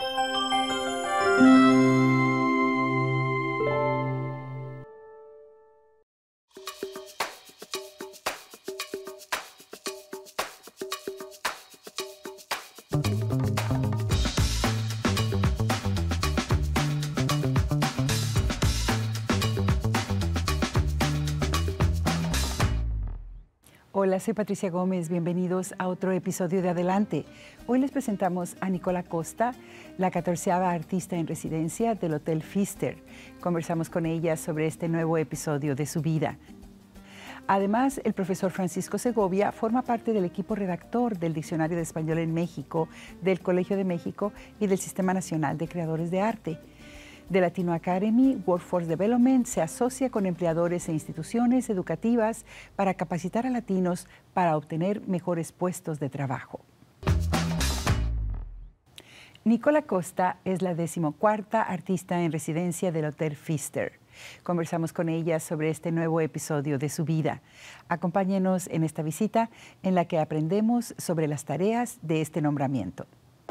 Hola, soy Patricia Gómez. Bienvenidos a otro episodio de Adelante. Hoy les presentamos a Nicola Costa, la 14ª artista en residencia del Hotel Pfister. Conversamos con ella sobre este nuevo episodio de su vida. Además, el profesor Francisco Segovia forma parte del equipo redactor del Diccionario de Español en México, del Colegio de México y del Sistema Nacional de Creadores de Arte. The Latino Academy Workforce Development se asocia con empleadores e instituciones educativas para capacitar a latinos para obtener mejores puestos de trabajo. Nicola Costa es la 14ª artista en residencia del Hotel Pfister. Conversamos con ella sobre este nuevo episodio de su vida. Acompáñenos en esta visita en la que aprendemos sobre las tareas de este nombramiento.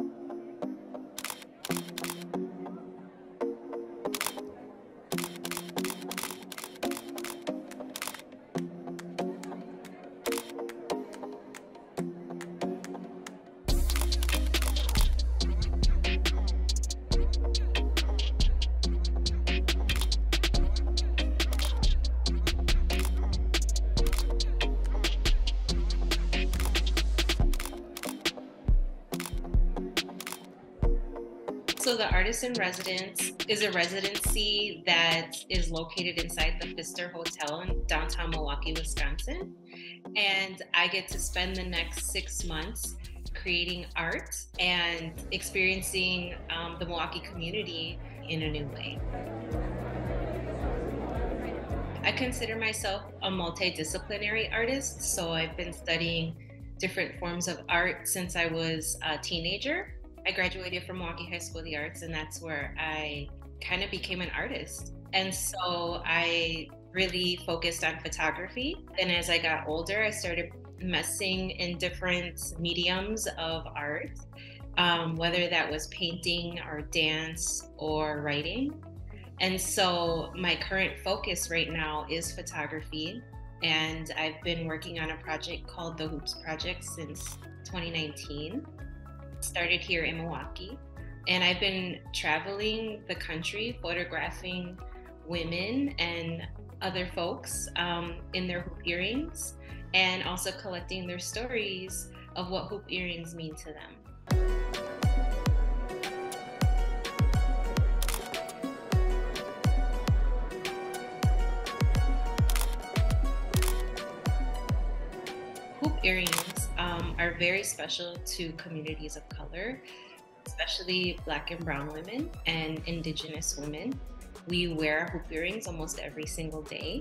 So the Artist in Residence is a residency that is located inside the Pfister Hotel in downtown Milwaukee, Wisconsin. And I get to spend the next 6 months creating art and experiencing the Milwaukee community in a new way. I consider myself a multidisciplinary artist, so I've been studying different forms of art since I was a teenager. I graduated from Milwaukee High School of the Arts, and that's where I kind of became an artist. And so I really focused on photography. And as I got older, I started messing in different mediums of art, whether that was painting or dance or writing. And so my current focus right now is photography. And I've been working on a project called the Hoops Project since 2019. Started here in Milwaukee, and I've been traveling the country photographing women and other folks in their hoop earrings, and also collecting their stories of what hoop earrings mean to them. Hoop earrings are very special to communities of color, especially Black and Brown women and Indigenous women. We wear hoop earrings almost every single day.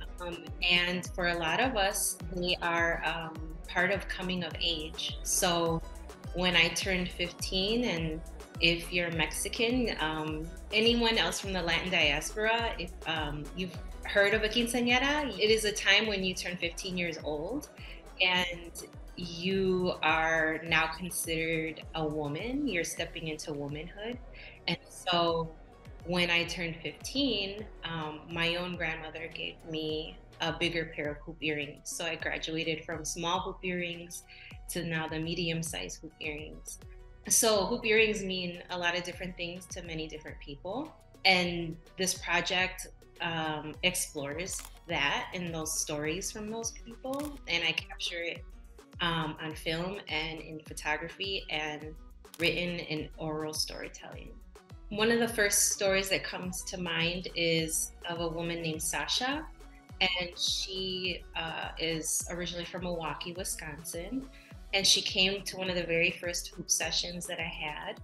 And for a lot of us, they are part of coming of age. So when I turned 15, and if you're Mexican, anyone else from the Latin diaspora, if you've heard of a quinceañera, it is a time when you turn 15 years old and you are now considered a woman. You're stepping into womanhood. And so when I turned 15, my own grandmother gave me a bigger pair of hoop earrings. So I graduated from small hoop earrings to now the medium-sized hoop earrings. So hoop earrings mean a lot of different things to many different people. And this project explores that and those stories from those people. And I capture it on film and in photography and written in oral storytelling. One of the first stories that comes to mind is of a woman named Sasha, and she is originally from Milwaukee, Wisconsin, and she came to one of the very first hoop sessions that I had.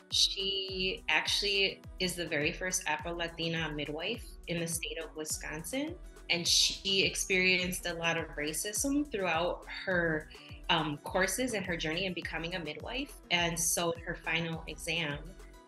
She actually is the very first Afro-Latina midwife in the state of Wisconsin, and she experienced a lot of racism throughout her courses and her journey in becoming a midwife. And so in her final exam,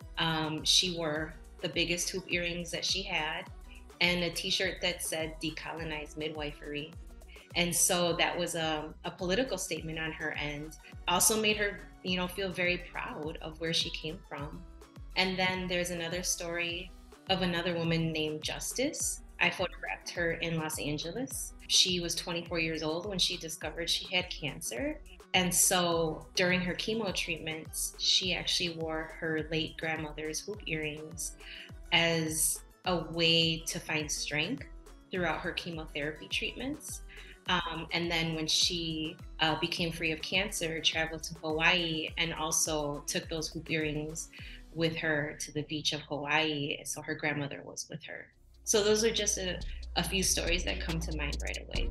she wore the biggest hoop earrings that she had and a t-shirt that said decolonize midwifery. And so that was a political statement on her end. Also made her, feel very proud of where she came from. And then there's another story of another woman named Justice. I photographed her in Los Angeles. She was 24 years old when she discovered she had cancer. And so during her chemo treatments, she actually wore her late grandmother's hoop earrings as a way to find strength throughout her chemotherapy treatments. And then when she became free of cancer, traveled to Hawaii and also took those hoop earrings with her to the beach of Hawaii. So her grandmother was with her. So those are just a few stories that come to mind right away.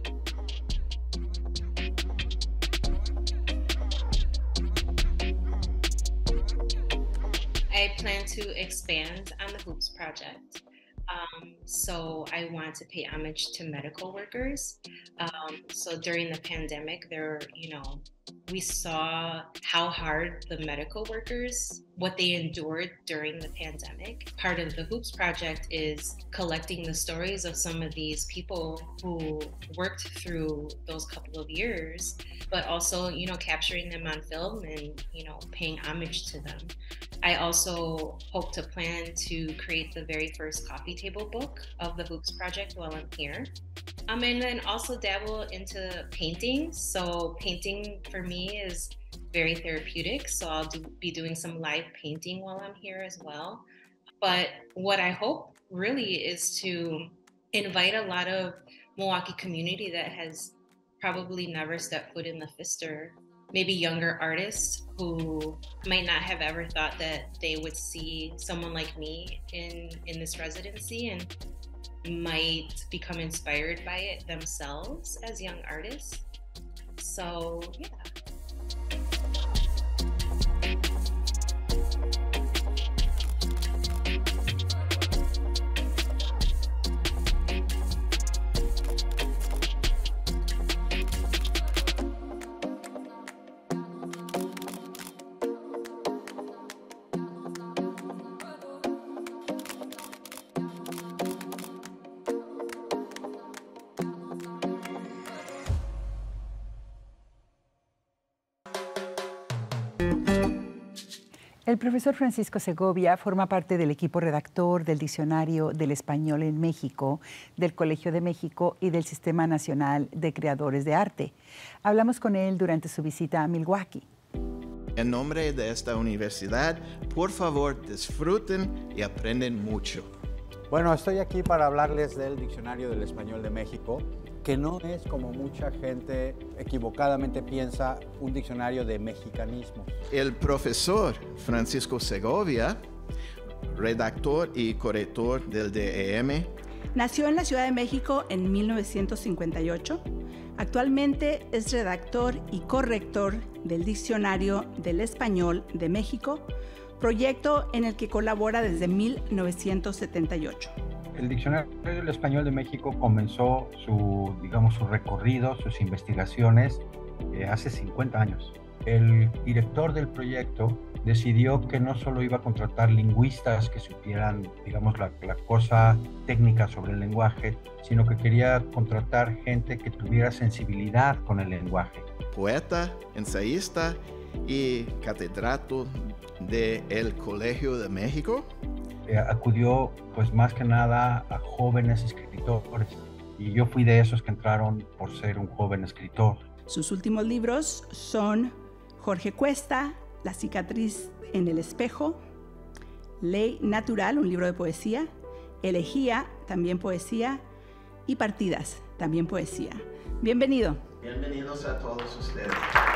I plan to expand on the Hoops Project. So I want to pay homage to medical workers. So during the pandemic, we saw how hard the medical workers, what they endured during the pandemic. Part of the Hoops Project is collecting the stories of some of these people who worked through those couple of years, but also, capturing them on film and, paying homage to them. I also hope to plan to create the very first coffee table book of the Hoops Project while I'm here. And then also dabble into painting. So painting for me is very therapeutic. So I'll be doing some live painting while I'm here as well. But what I hope really is to invite a lot of Milwaukee community that has probably never stepped foot in the Pfister, maybe younger artists who might not have ever thought that they would see someone like me in this residency and might become inspired by it themselves as young artists. So, yeah. El profesor Francisco Segovia forma parte del equipo redactor del Diccionario del Español en México, del Colegio de México y del Sistema Nacional de Creadores de Arte. Hablamos con él durante su visita a Milwaukee. En nombre de esta universidad, por favor, disfruten y aprenden mucho. Bueno, estoy aquí para hablarles del Diccionario del Español de México, que no es, como mucha gente equivocadamente piensa, un diccionario de mexicanismos. El profesor Francisco Segovia, redactor y corrector del DEM, nació en la Ciudad de México en 1958. Actualmente es redactor y corrector del Diccionario del Español de México, proyecto en el que colabora desde 1978. El Diccionario del Español de México comenzó su recorrido, sus investigaciones hace 50 años. El director del proyecto decidió que no solo iba a contratar lingüistas que supieran, la cosa técnica sobre el lenguaje, sino que quería contratar gente que tuviera sensibilidad con el lenguaje. Poeta, ensayista y catedrático del Colegio de México. Acudió pues más que nada a jóvenes escritores y yo fui de esos que entraron por ser un joven escritor. Sus últimos libros son Jorge Cuesta, La cicatriz en el espejo, Ley natural, un libro de poesía, Elegía, también poesía, y Partidas, también poesía. Bienvenido. Bienvenidos a todos ustedes.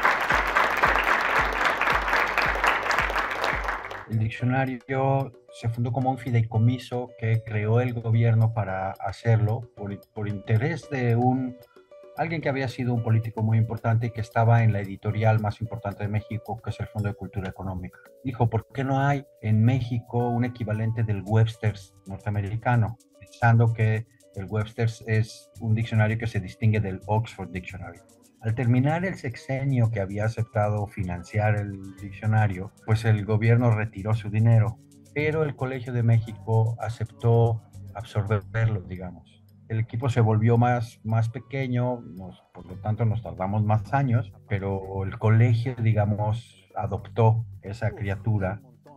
El diccionario se fundó como un fideicomiso que creó el gobierno para hacerlo por interés de alguien que había sido un político muy importante y que estaba en la editorial más importante de México, que es el Fondo de Cultura Económica. Dijo, ¿por qué no hay en México un equivalente del Webster's norteamericano? Pensando que el Webster's es un diccionario que se distingue del Oxford Dictionary. Al terminar el sexenio que había aceptado financiar el diccionario, pues el gobierno retiró su dinero, pero el Colegio de México aceptó absorberlo, digamos. El equipo se volvió más pequeño, por lo tanto nos tardamos más años, pero el colegio, digamos, adoptó esa criatura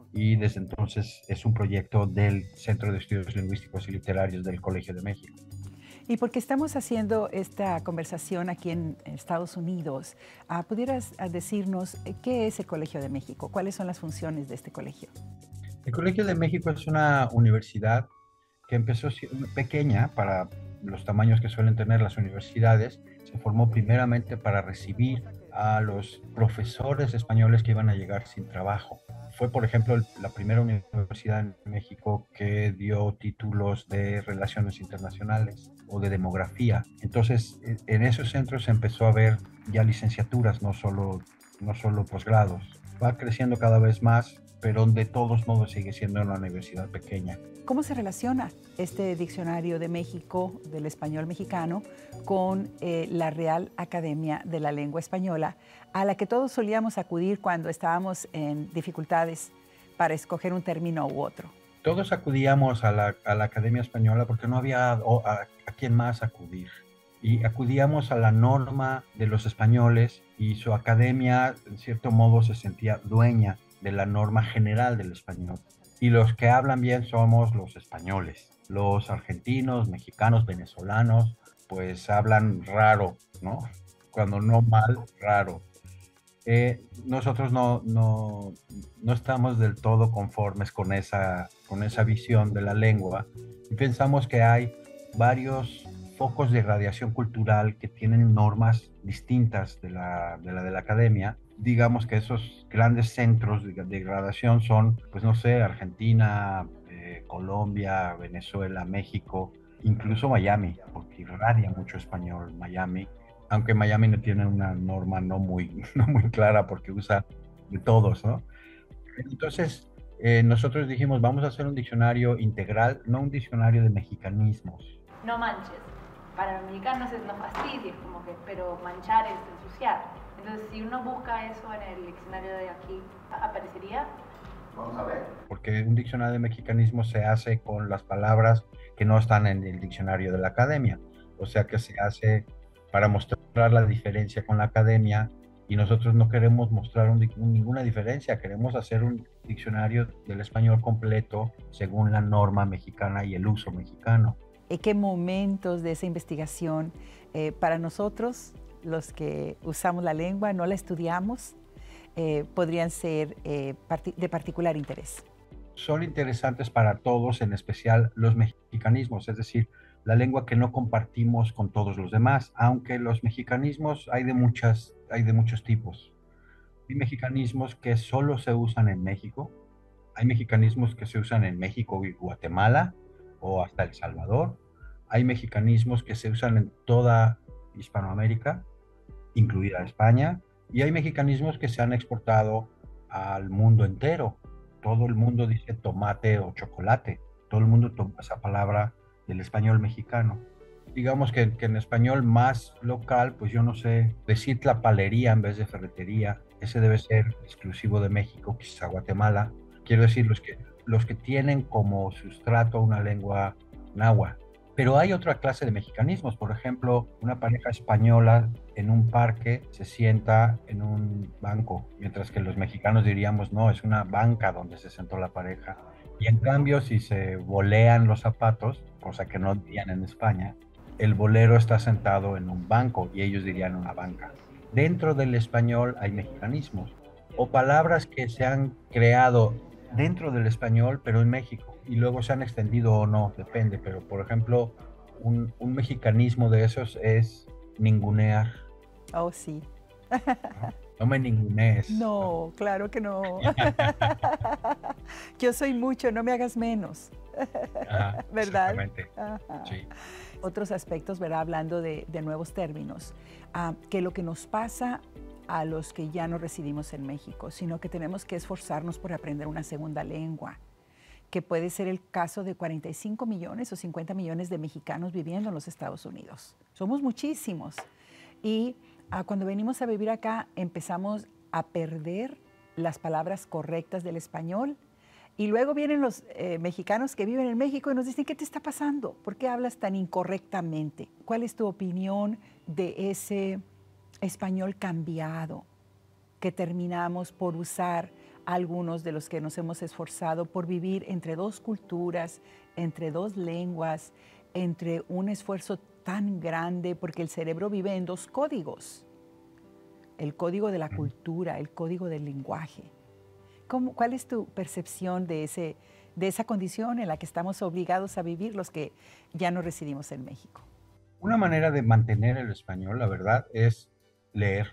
y desde entonces es un proyecto del Centro de Estudios Lingüísticos y Literarios del Colegio de México. Y porque estamos haciendo esta conversación aquí en Estados Unidos, ¿pudieras decirnos qué es el Colegio de México? ¿Cuáles son las funciones de este colegio? El Colegio de México es una universidad que empezó pequeña para los tamaños que suelen tener las universidades. Se formó primeramente para recibir a los profesores españoles que iban a llegar sin trabajo. Fue, por ejemplo, la primera universidad en México que dio títulos de relaciones internacionales o de demografía. Entonces, en esos centros se empezó a ver ya licenciaturas, no solo posgrados. Va creciendo cada vez más, pero de todos modos sigue siendo una universidad pequeña. ¿Cómo se relaciona este diccionario de México del español mexicano con la Real Academia de la Lengua Española, a la que todos solíamos acudir cuando estábamos en dificultades para escoger un término u otro? Todos acudíamos a la Academia Española porque no había a quién más acudir. Y acudíamos a la norma de los españoles y su academia, en cierto modo, se sentía dueña de la norma general del español. Y los que hablan bien somos los españoles. Los argentinos, mexicanos, venezolanos, pues hablan raro, ¿no? Cuando no mal, raro. Nosotros no estamos del todo conformes con esa visión de la lengua y pensamos que hay varios focos de radiación cultural que tienen normas distintas de la academia. Digamos que esos grandes centros de gradación son, pues no sé, Argentina, Colombia, Venezuela, México, incluso Miami, porque irradia mucho español Miami, aunque Miami no tiene una norma no muy clara porque usa de todos, ¿no? Entonces, nosotros dijimos, vamos a hacer un diccionario integral, no un diccionario de mexicanismos. No manches. Para los mexicanos no fastidies, como que, pero manchar es ensuciar. Entonces, si uno busca eso en el diccionario de aquí, ¿aparecería? Vamos a ver. Porque un diccionario de mexicanismos se hace con las palabras que no están en el diccionario de la academia. O sea que se hace para mostrar la diferencia con la academia y nosotros no queremos mostrar ninguna diferencia. Queremos hacer un diccionario del español completo según la norma mexicana y el uso mexicano. ¿Qué momentos de esa investigación para nosotros, los que usamos la lengua, no la estudiamos, podrían ser de particular interés? Son interesantes para todos, en especial los mexicanismos, es decir, la lengua que no compartimos con todos los demás, aunque los mexicanismos hay de muchos tipos. Hay mexicanismos que solo se usan en México, hay mexicanismos que se usan en México y Guatemala, o hasta El Salvador. Hay mexicanismos que se usan en toda Hispanoamérica, incluida España, y hay mexicanismos que se han exportado al mundo entero. Todo el mundo dice tomate o chocolate, todo el mundo toma esa palabra del español mexicano. Digamos que en español más local, pues yo no sé, decir tlapalería en vez de ferretería, ese debe ser exclusivo de México, quizá Guatemala. Quiero decir, los que tienen como sustrato una lengua náhuatl. Pero hay otra clase de mexicanismos. Por ejemplo, una pareja española en un parque se sienta en un banco, mientras que los mexicanos diríamos, no, es una banca donde se sentó la pareja. Y en cambio, si se bolean los zapatos, cosa que no dirían en España, el bolero está sentado en un banco y ellos dirían una banca. Dentro del español hay mexicanismos o palabras que se han creado dentro del español, pero en México, y luego se han extendido o no, depende, pero por ejemplo, un mexicanismo de esos es ningunear. Oh, sí. No me ningunees. No, claro que no. Yo soy mucho, no me hagas menos. Ajá, ¿verdad? Exactamente. Ajá. Sí. Otros aspectos, ¿verdad? Hablando de nuevos términos, que lo que nos pasa a los que ya no residimos en México, sino que tenemos que esforzarnos por aprender una segunda lengua, que puede ser el caso de 45 millones o 50 millones de mexicanos viviendo en los Estados Unidos. Somos muchísimos. Y cuando venimos a vivir acá, empezamos a perder las palabras correctas del español. Y luego vienen los mexicanos que viven en México y nos dicen, ¿qué te está pasando? ¿Por qué hablas tan incorrectamente? ¿Cuál es tu opinión de ese español cambiado que terminamos por usar algunos de los que nos hemos esforzado por vivir entre dos culturas, entre dos lenguas, entre un esfuerzo tan grande, porque el cerebro vive en dos códigos. El código de la cultura, el código del lenguaje. ¿Cuál es tu percepción de esa condición en la que estamos obligados a vivir los que ya no residimos en México? Una manera de mantener el español, la verdad, es leer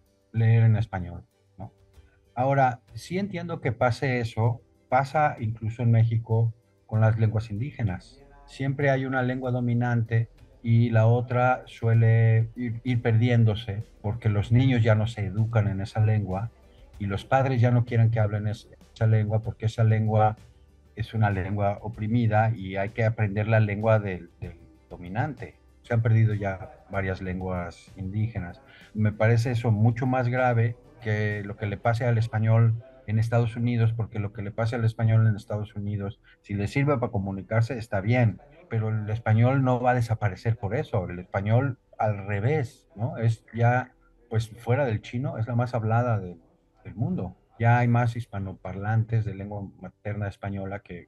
en español, ¿no? Ahora, sí entiendo que pase eso, pasa incluso en México con las lenguas indígenas. Siempre hay una lengua dominante y la otra suele ir perdiéndose porque los niños ya no se educan en esa lengua y los padres ya no quieren que hablen esa lengua porque esa lengua es una lengua oprimida y hay que aprender la lengua del dominante. Se han perdido ya varias lenguas indígenas. Me parece eso mucho más grave que lo que le pase al español en Estados Unidos, porque lo que le pase al español en Estados Unidos, si le sirve para comunicarse, está bien, pero el español no va a desaparecer por eso. El español, al revés, ¿no? Es ya, pues fuera del chino, es la más hablada del mundo. Ya hay más hispanoparlantes de lengua materna española que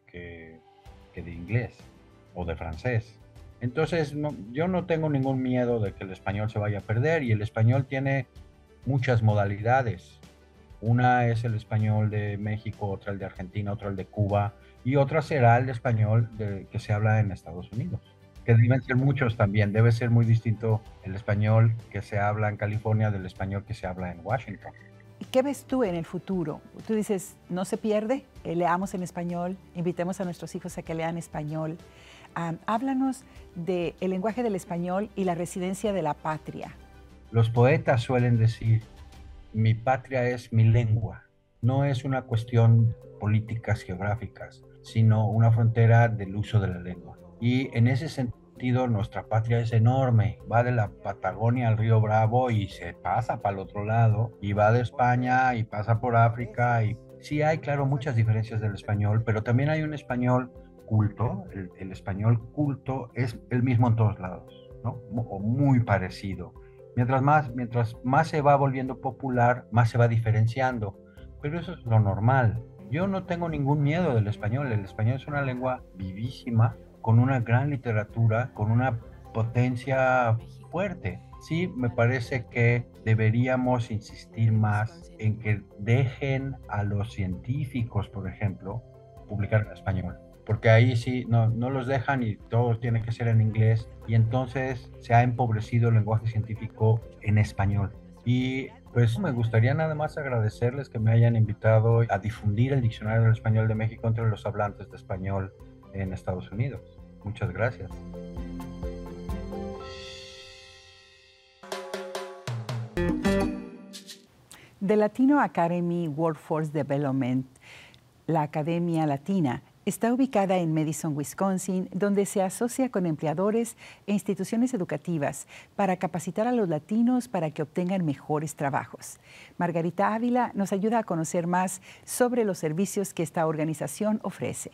de inglés o de francés. Entonces, yo no tengo ningún miedo de que el español se vaya a perder, y el español tiene muchas modalidades. Una es el español de México, otra el de Argentina, otra el de Cuba, y otra será el español que se habla en Estados Unidos, que deben ser muchos también. Debe ser muy distinto el español que se habla en California del español que se habla en Washington. ¿Qué ves tú en el futuro? Tú dices, no se pierde, leamos en español, invitemos a nuestros hijos a que lean español. Háblanos del lenguaje del español y la residencia de la patria. Los poetas suelen decir, mi patria es mi lengua. No es una cuestión políticas geográficas, sino una frontera del uso de la lengua. Y en ese sentido, nuestra patria es enorme. Va de la Patagonia al río Bravo y se pasa para el otro lado, y va de España y pasa por África. Y sí hay, claro, muchas diferencias del español, pero también hay un español culto. El español culto es el mismo en todos lados, ¿no? O muy parecido. Mientras más se va volviendo popular, más se va diferenciando. Pero eso es lo normal. Yo no tengo ningún miedo del español. El español es una lengua vivísima, con una gran literatura, con una potencia fuerte. Sí, me parece que deberíamos insistir más en que dejen a los científicos, por ejemplo, publicar en español. Porque ahí sí no los dejan y todo tiene que ser en inglés, y entonces se ha empobrecido el lenguaje científico en español. Y pues me gustaría nada más agradecerles que me hayan invitado a difundir el Diccionario del Español de México entre los hablantes de español en Estados Unidos. Muchas gracias. The Latino Academy Workforce Development, la Academia Latina, está ubicada en Madison, Wisconsin, donde se asocia con empleadores e instituciones educativas para capacitar a los latinos para que obtengan mejores trabajos. Margarita Ávila nos ayuda a conocer más sobre los servicios que esta organización ofrece.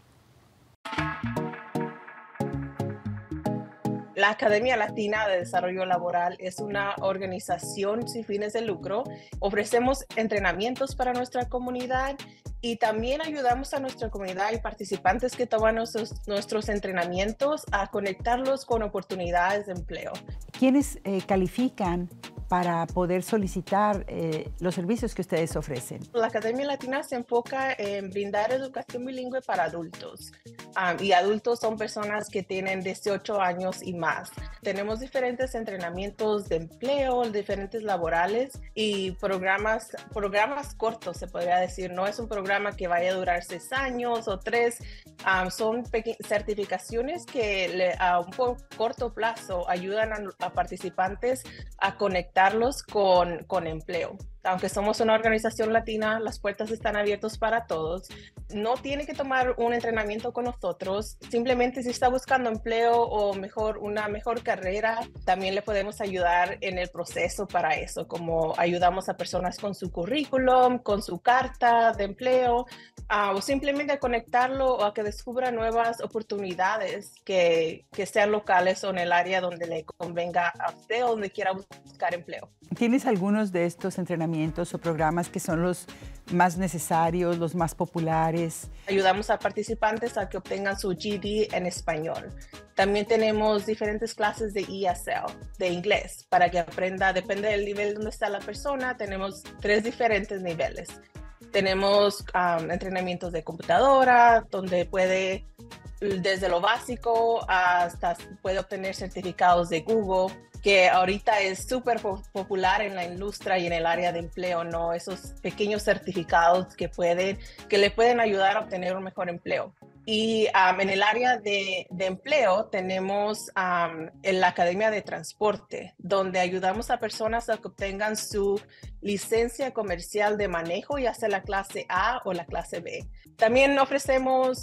La Academia Latina de Desarrollo Laboral es una organización sin fines de lucro. Ofrecemos entrenamientos para nuestra comunidad y también ayudamos a nuestra comunidad y participantes que toman nuestros entrenamientos a conectarlos con oportunidades de empleo. ¿Quiénes califican para poder solicitar los servicios que ustedes ofrecen? La Academia Latina se enfoca en brindar educación bilingüe para adultos. Y adultos son personas que tienen 18 años y más. Tenemos diferentes entrenamientos de empleo, diferentes laborales y programas cortos, se podría decir. No es un programa que vaya a durar 6 años o 3. Son certificaciones que a un corto plazo ayudan a participantes a conectarlos con empleo. Aunque somos una organización latina, las puertas están abiertas para todos. No tiene que tomar un entrenamiento con nosotros. Simplemente si está buscando empleo o una mejor carrera, también le podemos ayudar en el proceso para eso, como ayudamos a personas con su currículum, con su carta de empleo, o simplemente a conectarlo o a que descubra nuevas oportunidades que sean locales o en el área donde le convenga a usted o donde quiera buscar empleo. ¿Tienes algunos de estos entrenamientos entrenamientos o programas que son los más necesarios, los más populares? Ayudamos a participantes a que obtengan su GED en español. También tenemos diferentes clases de ESL, de inglés, para que aprenda, depende del nivel donde está la persona, tenemos 3 diferentes niveles. Tenemos entrenamientos de computadora, donde puede, desde lo básico hasta puede obtener certificados de Google, que ahorita es súper popular en la industria y en el área de empleo, ¿no? Esos pequeños certificados que le pueden ayudar a obtener un mejor empleo. Y en el área de empleo tenemos en la Academia de Transporte, donde ayudamos a personas a que obtengan su licencia comercial de manejo, ya sea la clase A o la clase B. También ofrecemos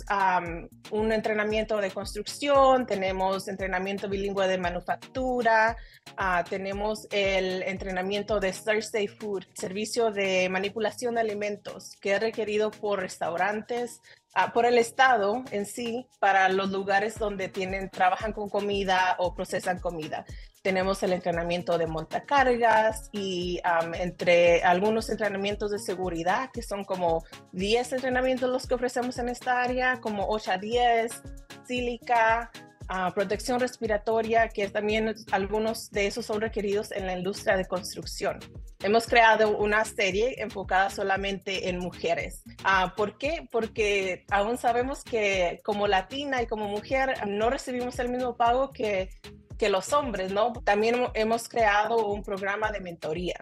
un entrenamiento de construcción, tenemos entrenamiento bilingüe de manufactura, tenemos el entrenamiento de Thursday Food, servicio de manipulación de alimentos, que es requerido por restaurantes, por el estado en sí, para los lugares donde trabajan con comida o procesan comida. Tenemos el entrenamiento de montacargas y entre algunos entrenamientos de seguridad, que son como 10 entrenamientos los que ofrecemos en esta área, como OSHA 10, sílica, protección respiratoria, que también algunos de esos son requeridos en la industria de construcción. Hemos creado una serie enfocada solamente en mujeres. ¿Por qué? Porque aún sabemos que como latina y como mujer no recibimos el mismo pago que los hombres, ¿no? También hemos creado un programa de mentoría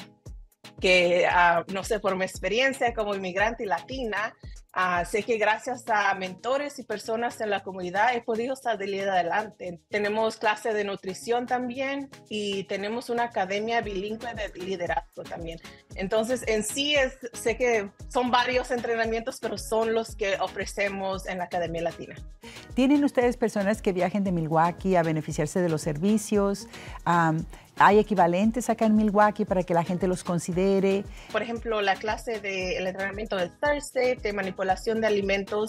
que, no sé, por mi experiencia como inmigrante y latina, sé que gracias a mentores y personas en la comunidad he podido salir adelante. Tenemos clase de nutrición también y tenemos una academia bilingüe de liderazgo también. Entonces, en sí, sé que son varios entrenamientos, pero son los que ofrecemos en la Academia Latina. ¿Tienen ustedes personas que viajen de Milwaukee a beneficiarse de los servicios? ¿Hay equivalentes acá en Milwaukee para que la gente los considere? Por ejemplo, la clase del entrenamiento de Thursday, de manipulación de alimentos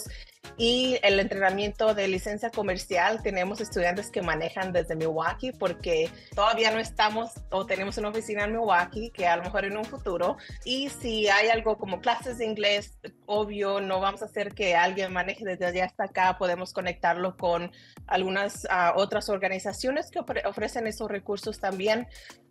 y el entrenamiento de licencia comercial, tenemos estudiantes que manejan desde Milwaukee porque todavía no estamos o tenemos una oficina en Milwaukee, que a lo mejor en un futuro. Y si hay algo como clases de inglés, obvio, no vamos a hacer que alguien maneje desde allá hasta acá, podemos conectarlo con algunas otras organizaciones que ofrecen esos recursos también.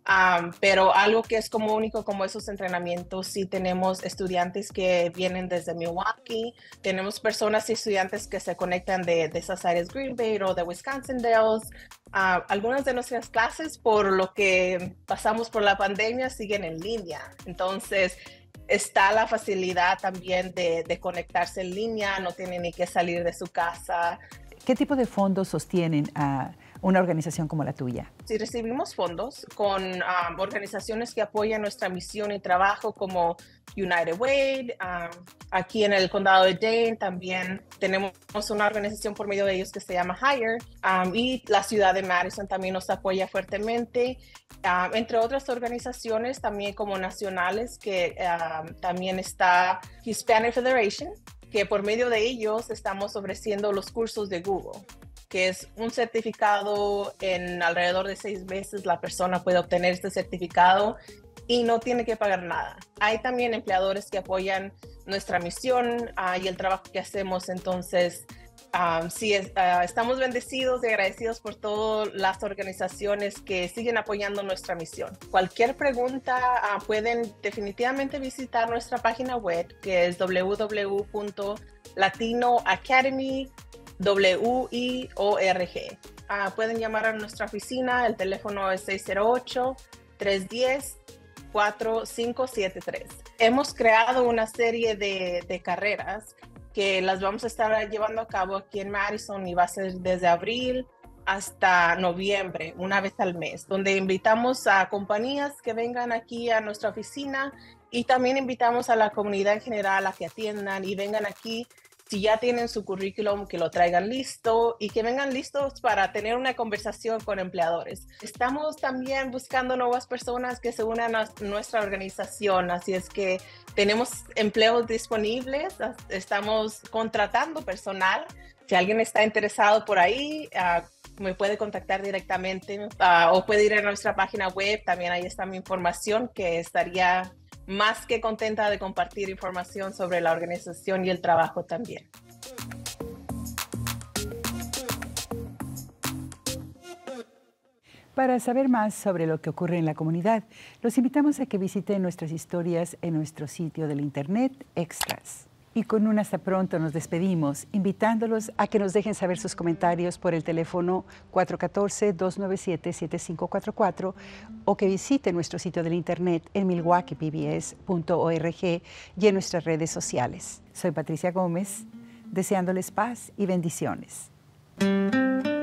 Pero algo que es como único como esos entrenamientos, sí tenemos estudiantes que vienen desde Milwaukee, tenemos personas y estudiantes que se conectan de esas áreas, Green Bay o de Wisconsin Dells. Algunas de nuestras clases, por lo que pasamos por la pandemia, siguen en línea. Entonces, está la facilidad también de conectarse en línea, no tienen ni que salir de su casa. ¿Qué tipo de fondos sostienen a una organización como la tuya? Sí, recibimos fondos con organizaciones que apoyan nuestra misión y trabajo como United Way. Aquí en el condado de Dane también tenemos una organización por medio de ellos que se llama Hire, y la ciudad de Madison también nos apoya fuertemente, entre otras organizaciones también como nacionales, que también está Hispanic Federation, que por medio de ellos estamos ofreciendo los cursos de Google, que es un certificado. En alrededor de 6 meses la persona puede obtener este certificado y no tiene que pagar nada. Hay también empleadores que apoyan nuestra misión y el trabajo que hacemos. Entonces, sí, estamos bendecidos y agradecidos por todas las organizaciones que siguen apoyando nuestra misión. Cualquier pregunta, pueden definitivamente visitar nuestra página web, que es www.latinoacademy.org. Pueden llamar a nuestra oficina, el teléfono es 608-310-4573. Hemos creado una serie de carreras que las vamos a estar llevando a cabo aquí en Madison, y va a ser desde abril hasta noviembre, una vez al mes, donde invitamos a compañías que vengan aquí a nuestra oficina, y también invitamos a la comunidad en general a que atiendan y vengan aquí. Si ya tienen su currículum, que lo traigan listo y que vengan listos para tener una conversación con empleadores. Estamos también buscando nuevas personas que se unan a nuestra organización, así es que tenemos empleos disponibles, estamos contratando personal. Si alguien está interesado por ahí, me puede contactar directamente o puede ir a nuestra página web, también ahí está mi información, que estaría más que contenta de compartir información sobre la organización y el trabajo también. Para saber más sobre lo que ocurre en la comunidad, los invitamos a que visiten nuestras historias en nuestro sitio del internet Extras. Y con un hasta pronto nos despedimos, invitándolos a que nos dejen saber sus comentarios por el teléfono 414-297-7544 o que visiten nuestro sitio del internet en milwaukeepbs.org y en nuestras redes sociales. Soy Patricia Gómez, deseándoles paz y bendiciones.